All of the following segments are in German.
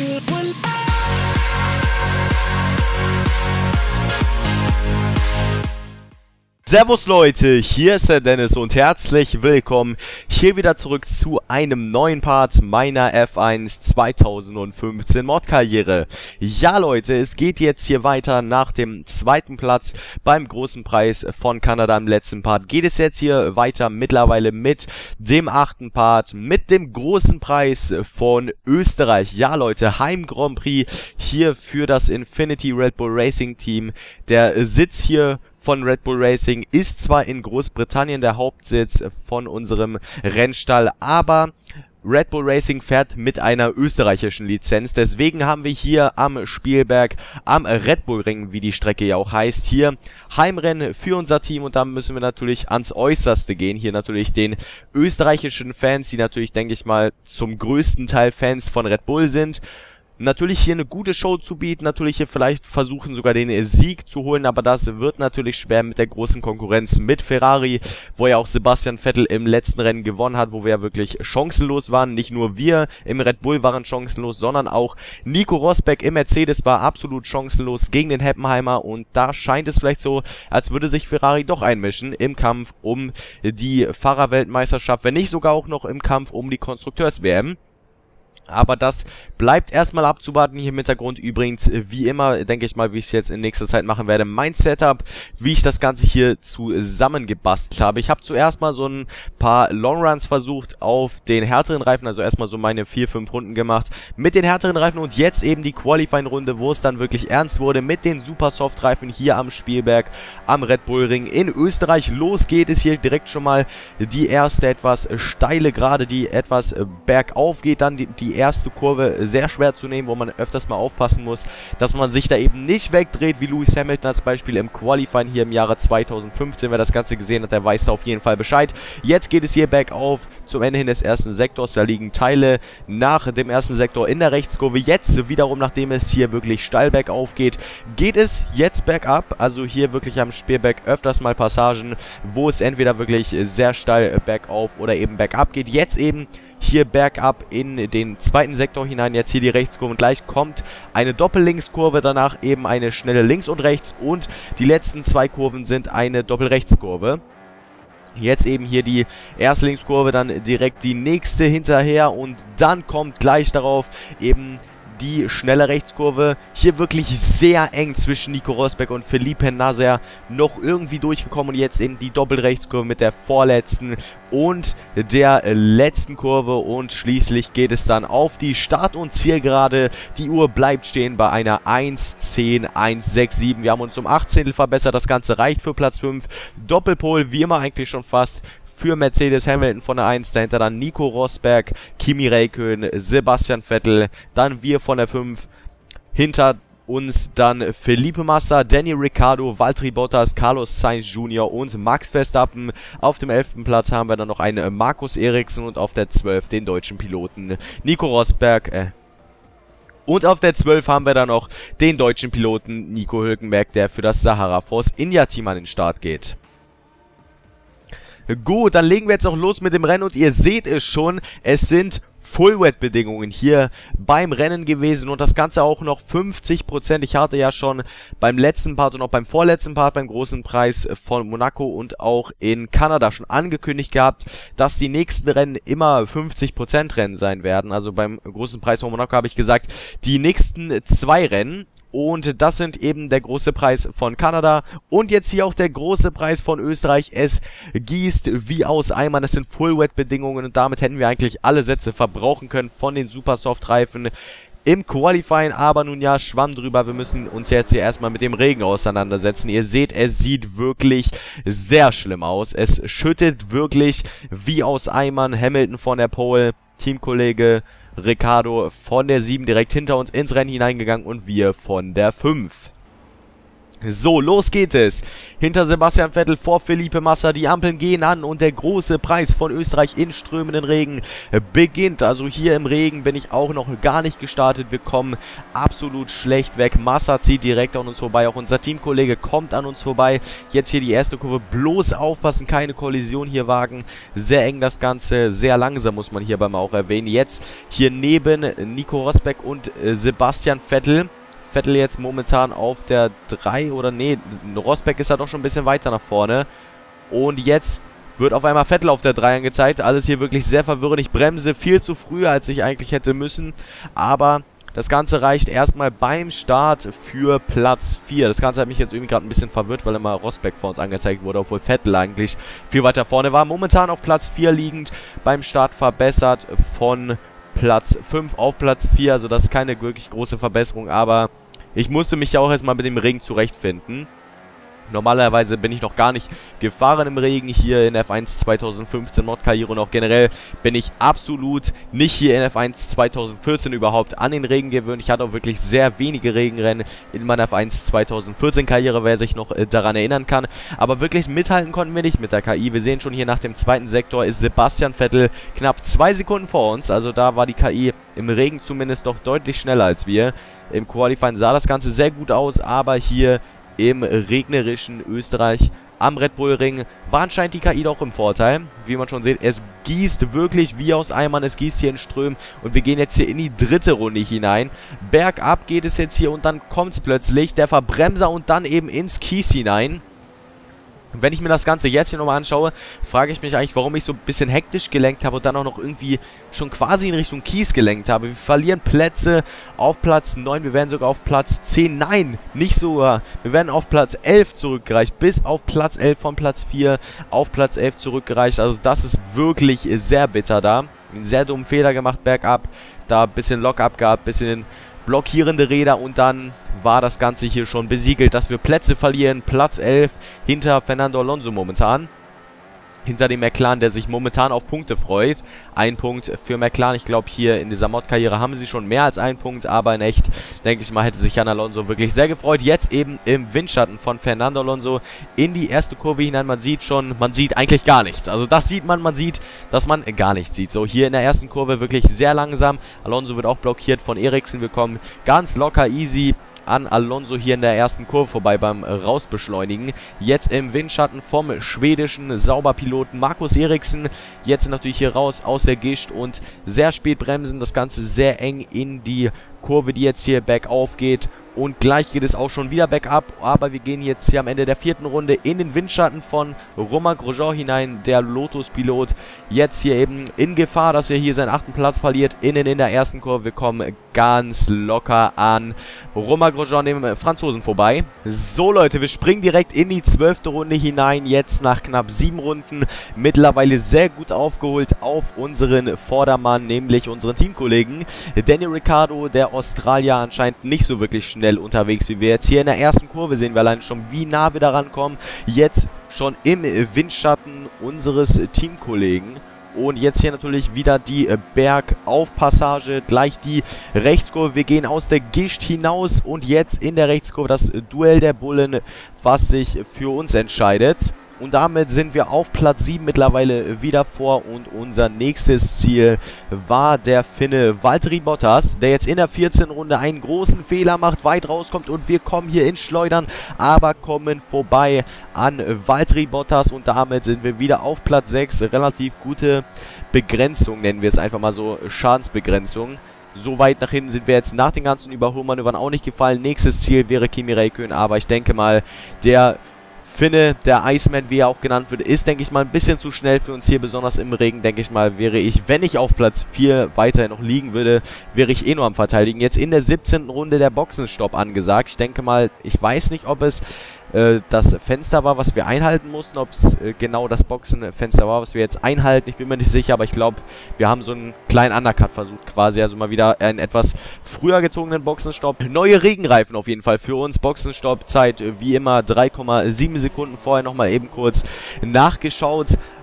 Servus Leute, hier ist der Dennis und herzlich willkommen hier wieder zurück zu einem neuen Part meiner F1 2015 Mod-Karriere. Ja Leute, es geht jetzt hier weiter nach dem zweiten Platz beim großen Preis von Kanada im letzten Part. Geht es jetzt hier weiter mittlerweile mit dem 8. Part, mit dem großen Preis von Österreich. Ja Leute, Heim Grand Prix hier für das Infinity Red Bull Racing Team. Der Sitz hier von Red Bull Racing ist zwar in Großbritannien der Hauptsitz von unserem Rennstall, aber Red Bull Racing fährt mit einer österreichischen Lizenz. Deswegen haben wir hier am Spielberg, am Red Bull Ring, wie die Strecke ja auch heißt, hier Heimrennen für unser Team. Und da müssen wir natürlich ans Äußerste gehen. Hier natürlich den österreichischen Fans, die natürlich, denke ich mal, zum größten Teil Fans von Red Bull sind. Natürlich hier eine gute Show zu bieten, natürlich hier vielleicht versuchen sogar den Sieg zu holen, aber das wird natürlich schwer mit der großen Konkurrenz mit Ferrari, wo ja auch Sebastian Vettel im letzten Rennen gewonnen hat, wo wir ja wirklich chancenlos waren. Nicht nur wir im Red Bull waren chancenlos, sondern auch Nico Rosberg im Mercedes war absolut chancenlos gegen den Heppenheimer, und da scheint es vielleicht so, als würde sich Ferrari doch einmischen im Kampf um die Fahrerweltmeisterschaft, wenn nicht sogar auch noch im Kampf um die Konstrukteurs-WM. Aber das bleibt erstmal abzuwarten. Hier im Hintergrund übrigens, wie immer, denke ich mal, wie ich es jetzt in nächster Zeit machen werde, mein Setup, wie ich das Ganze hier zusammengebastelt habe. Ich habe zuerst mal so ein paar Longruns versucht auf den härteren Reifen, also erstmal so meine 4-5 Runden gemacht mit den härteren Reifen, und jetzt eben die Qualifying-Runde, wo es dann wirklich ernst wurde mit den Super-Soft-Reifen hier am Spielberg, am Red Bull Ring in Österreich. Los geht es hier direkt schon mal die erste etwas steile Gerade, die etwas bergauf geht, dann die erste Kurve sehr schwer zu nehmen, wo man öfters mal aufpassen muss, dass man sich da eben nicht wegdreht, wie Lewis Hamilton als Beispiel im Qualifying hier im Jahre 2015. Wer das Ganze gesehen hat, der weiß auf jeden Fall Bescheid. Jetzt geht es hier bergauf zum Ende hin des ersten Sektors. Da liegen Teile nach dem ersten Sektor in der Rechtskurve. Jetzt wiederum, nachdem es hier wirklich steil bergauf geht, geht es jetzt bergab. Also hier wirklich am Spielberg öfters mal Passagen, wo es entweder wirklich sehr steil bergauf oder eben bergab geht. Jetzt eben hier bergab in den zweiten Sektor hinein, jetzt hier die Rechtskurve, und gleich kommt eine Doppellinkskurve, danach eben eine schnelle Links- und Rechts, und die letzten zwei Kurven sind eine Doppelrechtskurve. Jetzt eben hier die erste Linkskurve, dann direkt die nächste hinterher, und dann kommt gleich darauf eben die schnelle Rechtskurve. Hier wirklich sehr eng zwischen Nico Rosberg und Felipe Nasr noch irgendwie durchgekommen, und jetzt eben die Doppelrechtskurve mit der vorletzten und der letzten Kurve, und schließlich geht es dann auf die Start- und Zielgerade. Die Uhr bleibt stehen bei einer 1:10:167. Wir haben uns um 18 verbessert, das Ganze reicht für Platz 5. Doppelpole, wie immer eigentlich schon fast, für Mercedes Hamilton von der 1, dahinter dann Nico Rosberg, Kimi Räikkönen, Sebastian Vettel, dann wir von der 5, hinter uns dann Felipe Massa, Danny Ricciardo, Valtteri Bottas, Carlos Sainz Jr. und Max Verstappen. Auf dem 11. Platz haben wir dann noch einen Markus Ericsson und auf der 12 den deutschen Piloten Nico Rosberg, und auf der 12 haben wir dann noch den deutschen Piloten Nico Hülkenberg, der für das Sahara Force India Team an den Start geht. Gut, dann legen wir jetzt auch los mit dem Rennen, und ihr seht es schon, es sind Full-Wet-Bedingungen hier beim Rennen gewesen, und das Ganze auch noch 50%. Ich hatte ja schon beim letzten Part und auch beim vorletzten Part beim großen Preis von Monaco und auch in Kanada schon angekündigt gehabt, dass die nächsten Rennen immer 50% Rennen sein werden. Also beim großen Preis von Monaco habe ich gesagt, die nächsten 2 Rennen. Und das sind eben der große Preis von Kanada und jetzt hier auch der große Preis von Österreich. Es gießt wie aus Eimern, es sind Full-Wet-Bedingungen, und damit hätten wir eigentlich alle Sätze verbrauchen können von den Super-Soft-Reifen im Qualifying. Aber nun ja, Schwamm drüber, wir müssen uns jetzt hier erstmal mit dem Regen auseinandersetzen. Ihr seht, es sieht wirklich sehr schlimm aus. Es schüttet wirklich wie aus Eimern. Hamilton von der Pole, Teamkollege Ricciardo von der 7 direkt hinter uns ins Rennen hineingegangen, und wir von der 5. So, los geht es. Hinter Sebastian Vettel, vor Felipe Massa, die Ampeln gehen an und der große Preis von Österreich in strömenden Regen beginnt. Also hier im Regen bin ich auch noch gar nicht gestartet. Wir kommen absolut schlecht weg. Massa zieht direkt an uns vorbei. Auch unser Teamkollege kommt an uns vorbei. Jetzt hier die erste Kurve. Bloß aufpassen, keine Kollision hier wagen. Sehr eng das Ganze, sehr langsam muss man hierbei mal auch erwähnen. Jetzt hier neben Nico Rosberg und Sebastian Vettel. Vettel jetzt momentan auf der 3 oder nee, Rosberg ist ja doch schon ein bisschen weiter nach vorne. Und jetzt wird auf einmal Vettel auf der 3 angezeigt. Alles hier wirklich sehr verwirrend. Ich bremse viel zu früh, als ich eigentlich hätte müssen. Aber das Ganze reicht erstmal beim Start für Platz 4. Das Ganze hat mich jetzt irgendwie gerade ein bisschen verwirrt, weil immer Rosberg vor uns angezeigt wurde, obwohl Vettel eigentlich viel weiter vorne war. Momentan auf Platz 4 liegend, beim Start verbessert von Platz 5 auf Platz 4. Also das ist keine wirklich große Verbesserung, aber ich musste mich ja auch erstmal mit dem Regen zurechtfinden. Normalerweise bin ich noch gar nicht gefahren im Regen hier in F1 2015 Mod-Karriere und auch generell bin ich absolut nicht hier in F1 2014 überhaupt an den Regen gewöhnt. Ich hatte auch wirklich sehr wenige Regenrennen in meiner F1 2014 Karriere, wer sich noch daran erinnern kann. Aber wirklich mithalten konnten wir nicht mit der KI. Wir sehen schon hier nach dem zweiten Sektor ist Sebastian Vettel knapp 2 Sekunden vor uns. Also da war die KI im Regen zumindest doch deutlich schneller als wir. Im Qualifying sah das Ganze sehr gut aus, aber hier im regnerischen Österreich am Red Bull Ring war anscheinend die KI doch im Vorteil. Wie man schon sieht, es gießt wirklich wie aus Eimern, es gießt hier in Strömen und wir gehen jetzt hier in die dritte Runde hinein. Bergab geht es jetzt hier und dann kommt es plötzlich, der Verbremser und dann eben ins Kies hinein. Wenn ich mir das Ganze jetzt hier nochmal anschaue, frage ich mich eigentlich, warum ich so ein bisschen hektisch gelenkt habe und dann auch noch irgendwie schon quasi in Richtung Kies gelenkt habe. Wir verlieren Plätze auf Platz 9, wir werden sogar auf Platz 10, nein, nicht sogar. Wir werden auf Platz 11 zurückgereicht, bis auf Platz 11 von Platz 4 auf Platz 11 zurückgereicht. Also das ist wirklich sehr bitter da. Einen sehr dummen Fehler gemacht bergab, da ein bisschen Lock-up gehabt, ein bisschen blockierende Räder und dann war das Ganze hier schon besiegelt, dass wir Plätze verlieren. Platz 11 hinter Fernando Alonso momentan. Hinter dem McLaren, der sich momentan auf Punkte freut. Ein Punkt für McLaren. Ich glaube, hier in dieser Mod-Karriere haben sie schon mehr als einen Punkt. Aber in echt, denke ich mal, hätte sich Jan Alonso wirklich sehr gefreut. Jetzt eben im Windschatten von Fernando Alonso in die erste Kurve hinein. Man sieht schon, man sieht eigentlich gar nichts. Also das sieht man sieht, dass man gar nichts sieht. So, hier in der ersten Kurve wirklich sehr langsam. Alonso wird auch blockiert von Eriksen. Wir kommen ganz locker, easy an Alonso hier in der ersten Kurve vorbei beim Rausbeschleunigen. Jetzt im Windschatten vom schwedischen Sauberpiloten Markus Eriksen. Jetzt natürlich hier raus aus der Gischt und sehr spät bremsen. Das Ganze sehr eng in die Kurve, die jetzt hier bergauf geht. Und gleich geht es auch schon wieder bergab, aber wir gehen jetzt hier am Ende der vierten Runde in den Windschatten von Romain Grosjean hinein, der Lotus-Pilot. Jetzt hier eben in Gefahr, dass er hier seinen 8. Platz verliert, innen in der ersten Kurve. Wir kommen ganz locker an Romain Grosjean, dem Franzosen, vorbei. So Leute, wir springen direkt in die 12. Runde hinein, jetzt nach knapp 7 Runden. Mittlerweile sehr gut aufgeholt auf unseren Vordermann, nämlich unseren Teamkollegen. Daniel Ricciardo, der Australier, anscheinend nicht so wirklich schnell unterwegs wie wir. Jetzt hier in der ersten Kurve sehen wir allein schon, wie nah wir da rankommen. Jetzt schon im Windschatten unseres Teamkollegen. Und jetzt hier natürlich wieder die Bergaufpassage, gleich die Rechtskurve. Wir gehen aus der Gischt hinaus und jetzt in der Rechtskurve das Duell der Bullen, was sich für uns entscheidet. Und damit sind wir auf Platz 7 mittlerweile wieder vor und unser nächstes Ziel war der Finne Valtteri Bottas, der jetzt in der 14. Runde einen großen Fehler macht, weit rauskommt und wir kommen hier ins Schleudern, aber kommen vorbei an Valtteri Bottas und damit sind wir wieder auf Platz 6. Relativ gute Begrenzung, nennen wir es einfach mal so, Schadensbegrenzung. So weit nach hinten sind wir jetzt nach den ganzen Überholmanövern auch nicht gefallen. Nächstes Ziel wäre Kimi Räikkönen, aber ich denke mal, der Finne, der Iceman, wie er auch genannt wird, ist, denke ich mal, ein bisschen zu schnell für uns hier, besonders im Regen, denke ich mal, wäre ich, wenn ich auf Platz 4 weiter noch liegen würde, wäre ich eh nur am Verteidigen. Jetzt in der 17. Runde der Boxenstopp angesagt. Ich denke mal, ich weiß nicht, ob es das Fenster war, was wir einhalten mussten, ob es genau das Boxenfenster war, was wir jetzt einhalten. Ich bin mir nicht sicher, aber ich glaube, wir haben so einen kleinen Undercut versucht quasi, also mal wieder einen etwas früher gezogenen Boxenstopp. Neue Regenreifen auf jeden Fall für uns. Boxenstopp-Zeit wie immer 3,7 Sekunden vorher nochmal eben kurz nachgeschaut.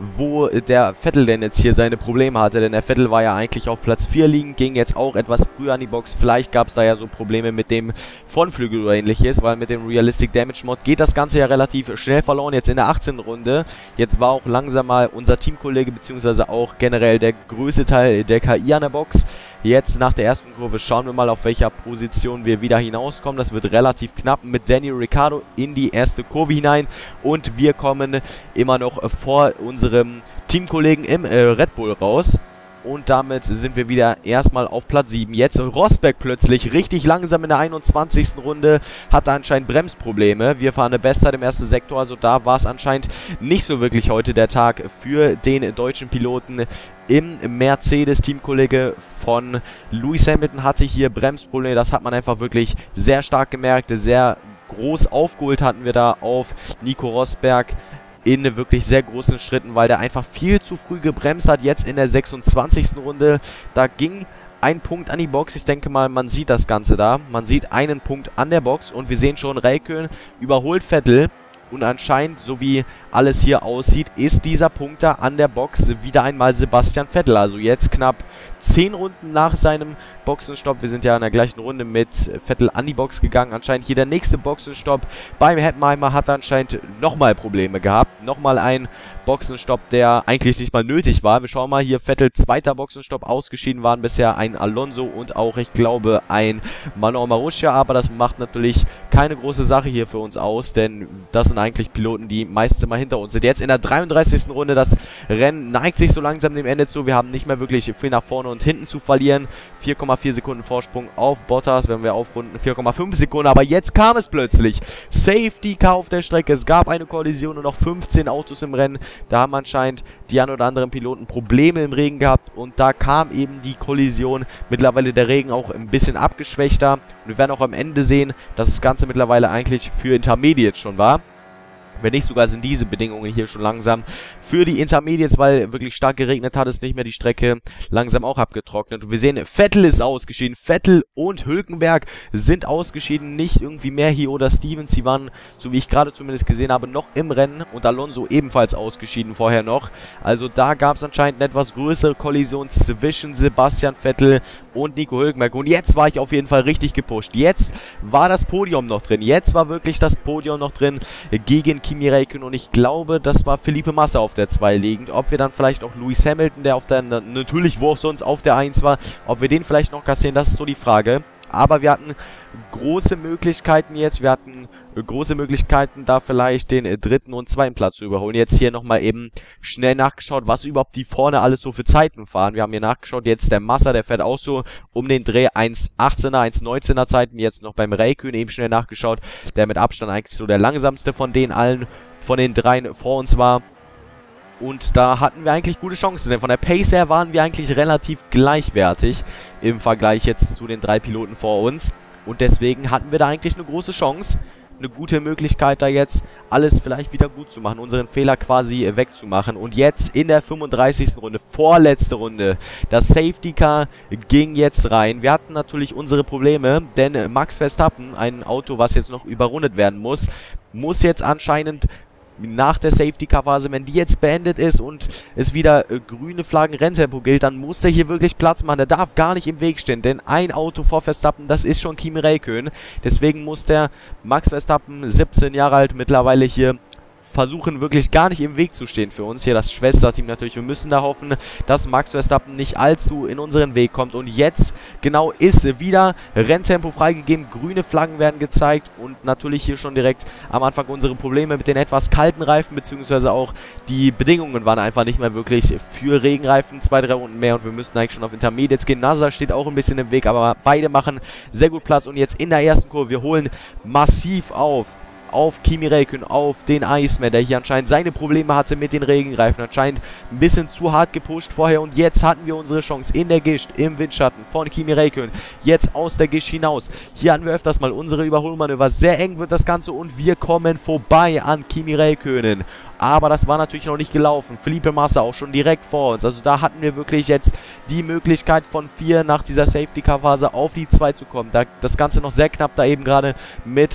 wo der Vettel denn jetzt hier seine Probleme hatte, denn der Vettel war ja eigentlich auf Platz 4 liegen, ging jetzt auch etwas früher an die Box. Vielleicht gab es da ja so Probleme mit dem Frontflügel oder ähnliches, weil mit dem Realistic Damage Mod geht das Ganze ja relativ schnell verloren, jetzt in der 18. Runde. Jetzt war auch langsam mal unser Teamkollege, beziehungsweise auch generell der größte Teil der KI an der Box. Jetzt nach der ersten Kurve schauen wir mal, auf welcher Position wir wieder hinauskommen. Das wird relativ knapp mit Daniel Ricciardo in die erste Kurve hinein und wir kommen immer noch vor unserem Teamkollegen im Red Bull raus. Und damit sind wir wieder erstmal auf Platz 7. Jetzt Rosberg plötzlich richtig langsam in der 21. Runde, hatte anscheinend Bremsprobleme. Wir fahren eine Bestzeit im ersten Sektor, also da war es anscheinend nicht so wirklich heute der Tag für den deutschen Piloten. Im Mercedes, Teamkollege von Lewis Hamilton, hatte hier Bremsprobleme. Das hat man einfach wirklich sehr stark gemerkt. Sehr groß aufgeholt hatten wir da auf Nico Rosberg in wirklich sehr großen Schritten, weil der einfach viel zu früh gebremst hat. Jetzt in der 26. Runde, da ging ein Punkt an die Box. Ich denke mal, man sieht das Ganze da. Man sieht einen Punkt an der Box und wir sehen schon, Räikkönen überholt Vettel. Und anscheinend, so wie alles hier aussieht, ist dieser Punkt da an der Box wieder einmal Sebastian Vettel. Also jetzt knapp 10 Runden nach seinem Boxenstopp. Wir sind ja in der gleichen Runde mit Vettel an die Box gegangen. Anscheinend hier der nächste Boxenstopp. Beim Heppenheimer hat er anscheinend nochmal Probleme gehabt. Nochmal ein Boxenstopp, der eigentlich nicht mal nötig war. Wir schauen mal hier, Vettel zweiter Boxenstopp, ausgeschieden waren bisher ein Alonso und auch, ich glaube, ein Manuel Marussia. Aber das macht natürlich keine große Sache hier für uns aus, denn das sind eigentlich Piloten, die meistens immer hinter uns sind. Jetzt in der 33. Runde, das Rennen neigt sich so langsam dem Ende zu. Wir haben nicht mehr wirklich viel nach vorne und hinten zu verlieren. 4,4 Sekunden Vorsprung auf Bottas, wenn wir aufrunden 4,5 Sekunden. Aber jetzt kam es plötzlich. Safety Car auf der Strecke. Es gab eine Kollision und noch 15 Autos im Rennen. Da haben anscheinend die ein oder anderen Piloten Probleme im Regen gehabt. Und da kam eben die Kollision. Mittlerweile der Regen auch ein bisschen abgeschwächter. Und wir werden auch am Ende sehen, dass das Ganze mittlerweile eigentlich für Intermediate schon war. Wenn nicht sogar, sind diese Bedingungen hier schon langsam für die Intermediates, weil wirklich stark geregnet hat, ist nicht mehr die Strecke langsam auch abgetrocknet. Und wir sehen, Vettel ist ausgeschieden. Vettel und Hülkenberg sind ausgeschieden. Nicht irgendwie mehr hier oder Stevens. Sie waren, so wie ich gerade zumindest gesehen habe, noch im Rennen. Und Alonso ebenfalls ausgeschieden vorher noch. Also da gab es anscheinend eine etwas größere Kollision zwischen Sebastian Vettel und Nico Hülkenberg. Und jetzt war ich auf jeden Fall richtig gepusht. Jetzt war das Podium noch drin. Jetzt war wirklich das Podium noch drin gegen Kimi Räikkönen. Und ich glaube, das war Felipe Massa auf der 2 liegend. Ob wir dann vielleicht auch Lewis Hamilton, der auf der, natürlich wo auch sonst auf der 1 war, ob wir den vielleicht noch kassieren, das ist so die Frage. Aber wir hatten große Möglichkeiten jetzt. Wir hatten große Möglichkeiten, da vielleicht den dritten und zweiten Platz zu überholen. Jetzt hier nochmal eben schnell nachgeschaut, was überhaupt die vorne alles so für Zeiten fahren. Wir haben hier nachgeschaut, jetzt der Massa, der fährt auch so um den Dreh 1,18er, 1,19er Zeiten. Jetzt noch beim Räikkönen eben schnell nachgeschaut, der mit Abstand eigentlich so der langsamste von den allen, von den dreien vor uns war. Und da hatten wir eigentlich gute Chancen, denn von der Pace her waren wir eigentlich relativ gleichwertig im Vergleich jetzt zu den 3 Piloten vor uns. Und deswegen hatten wir da eigentlich eine große Chance, eine gute Möglichkeit, da jetzt alles vielleicht wieder gut zu machen, unseren Fehler quasi wegzumachen. Und jetzt in der 35. Runde, vorletzte Runde, das Safety Car ging jetzt rein. Wir hatten natürlich unsere Probleme, denn Max Verstappen, ein Auto, was jetzt noch überrundet werden muss jetzt anscheinend nach der Safety-Car-Phase, wenn die jetzt beendet ist und es wieder grüne Flaggen Renntempo gilt, dann muss der hier wirklich Platz machen. Der darf gar nicht im Weg stehen, denn ein Auto vor Verstappen, das ist schon Kimi Räikkönen. Deswegen muss der Max Verstappen, 17 Jahre alt, mittlerweile hier versuchen, wirklich gar nicht im Weg zu stehen für uns. Hier das Schwesterteam natürlich. Wir müssen da hoffen, dass Max Verstappen nicht allzu in unseren Weg kommt. Und jetzt genau ist wieder Renntempo freigegeben. Grüne Flaggen werden gezeigt. Und natürlich hier schon direkt am Anfang unsere Probleme mit den etwas kalten Reifen, beziehungsweise auch die Bedingungen waren einfach nicht mehr wirklich für Regenreifen. 2-3 Runden mehr und wir müssen eigentlich schon auf Intermediates gehen. NASA steht auch ein bisschen im Weg, aber beide machen sehr gut Platz. Und jetzt in der ersten Kurve, wir holen massiv auf Kimi Räikkönen, auf den Iceman, der hier anscheinend seine Probleme hatte mit den Regenreifen. Anscheinend ein bisschen zu hart gepusht vorher und jetzt hatten wir unsere Chance in der Gischt, im Windschatten von Kimi Räikkönen. Jetzt aus der Gischt hinaus. Hier hatten wir öfters mal unsere Überholmanöver. Sehr eng wird das Ganze und wir kommen vorbei an Kimi Räikkönen. Aber das war natürlich noch nicht gelaufen. Felipe Massa auch schon direkt vor uns. Also da hatten wir wirklich jetzt die Möglichkeit von 4 nach dieser Safety-Car-Phase auf die 2 zu kommen. Das Ganze noch sehr knapp da eben gerade mit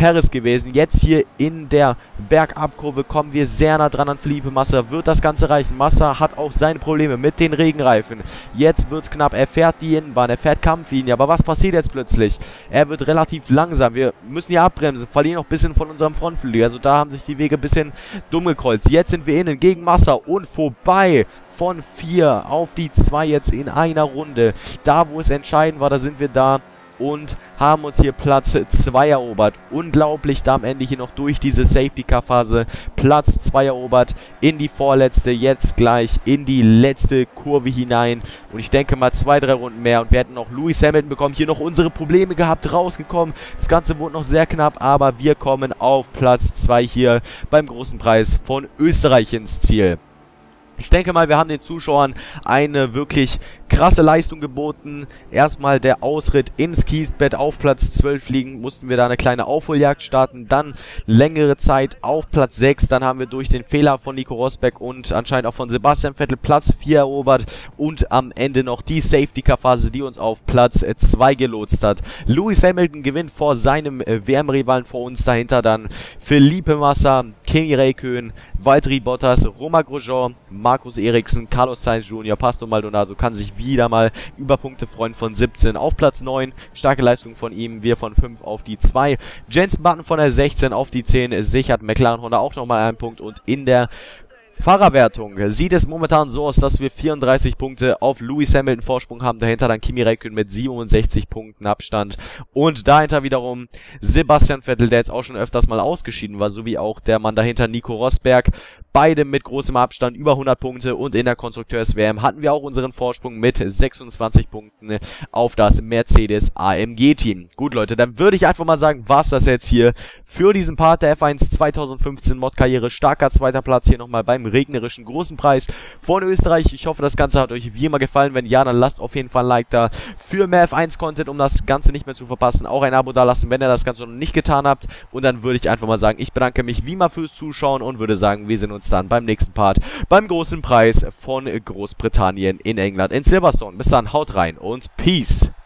Perez gewesen. Jetzt hier in der Bergabkurve kommen wir sehr nah dran an Felipe Massa. Wird das Ganze reichen? Massa hat auch seine Probleme mit den Regenreifen. Jetzt wird es knapp. Er fährt die Innenbahn, er fährt Kampflinie. Aber was passiert jetzt plötzlich? Er wird relativ langsam. Wir müssen hier abbremsen, verlieren noch ein bisschen von unserem Frontflügel. Also da haben sich die Wege ein bisschen dumm gekreuzt. Jetzt sind wir innen gegen Massa und vorbei. Von 4 auf die 2 jetzt in einer Runde. Da, wo es entscheidend war, da sind wir da und haben uns hier Platz 2 erobert. Unglaublich, da am Ende hier noch durch diese Safety-Car-Phase Platz 2 erobert. In die vorletzte, jetzt gleich in die letzte Kurve hinein. Und ich denke mal 2, 3 Runden mehr. Und wir hätten noch Lewis Hamilton bekommen. Hier noch unsere Probleme gehabt, rausgekommen. Das Ganze wurde noch sehr knapp, aber wir kommen auf Platz 2 hier beim großen Preis von Österreich ins Ziel. Ich denke mal, wir haben den Zuschauern eine wirklich krasse Leistung geboten. Erstmal der Ausritt ins Kiesbett auf Platz 12 liegen, mussten wir da eine kleine Aufholjagd starten. Dann längere Zeit auf Platz 6. Dann haben wir durch den Fehler von Nico Rosberg und anscheinend auch von Sebastian Vettel Platz 4 erobert. Und am Ende noch die Safety-Car-Phase, die uns auf Platz 2 gelotst hat. Lewis Hamilton gewinnt vor seinem WM-Rivalen vor uns. Dahinter dann Felipe Massa, Kimi Räikkönen, Valtteri Bottas, Romain Grosjean, Marcus Ericsson, Carlos Sainz Jr., Pastor Maldonado kann sich wieder mal über Punkte freuen von 17 auf Platz 9. Starke Leistung von ihm, wir von 5 auf die 2. Jenson Button von der 16 auf die 10 sichert McLaren Honda auch nochmal einen Punkt und in der Fahrerwertung sieht es momentan so aus, dass wir 34 Punkte auf Lewis Hamilton Vorsprung haben. Dahinter dann Kimi Räikkönen mit 67 Punkten Abstand. Und dahinter wiederum Sebastian Vettel, der jetzt auch schon öfters mal ausgeschieden war, sowie auch der Mann dahinter Nico Rosberg. Beide mit großem Abstand über 100 Punkte und in der Konstrukteurs-WM hatten wir auch unseren Vorsprung mit 26 Punkten auf das Mercedes AMG Team. Gut Leute, dann würde ich einfach mal sagen, war's das jetzt hier für diesen Part der F1 2015 Mod-Karriere. Starker zweiter Platz hier nochmal beim regnerischen großen Preis von Österreich. Ich hoffe, das Ganze hat euch wie immer gefallen. Wenn ja, dann lasst auf jeden Fall ein Like da für mehr F1-Content, um das Ganze nicht mehr zu verpassen. Auch ein Abo da lassen, wenn ihr das Ganze noch nicht getan habt. Und dann würde ich einfach mal sagen, ich bedanke mich wie immer fürs Zuschauen und würde sagen, wir sehen uns dann beim nächsten Part beim großen Preis von Großbritannien in England in Silverstone. Bis dann, haut rein und Peace!